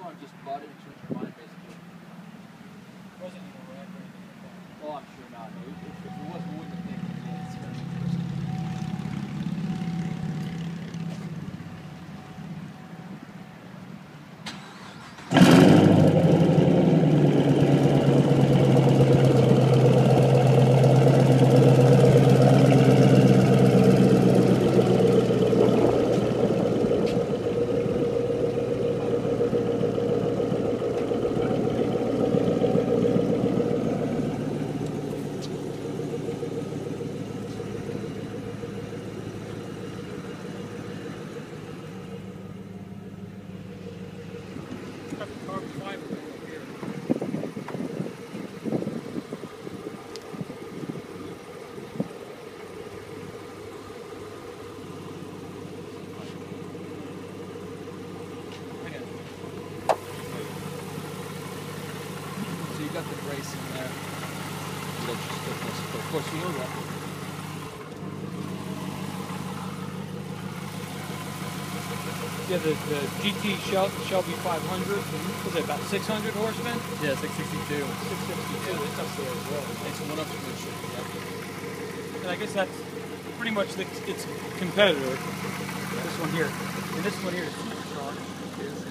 want to just butt it and change your mind, basically. It wasn't even red or anything like that. Oh, I'm sure not. No, if it was, we wouldn't have taken it. Yeah, it's very Carbon fiber up here. So you got the brace in there. You got your stiffness, but of course you know that. Yeah, the GT Shelby 500, was it about 600 horsemen? Yeah, 662. 662, it's up there as well. It's one up to the ship. Yeah. And I guess that's pretty much its competitor. This one here. And this one here is supercharged.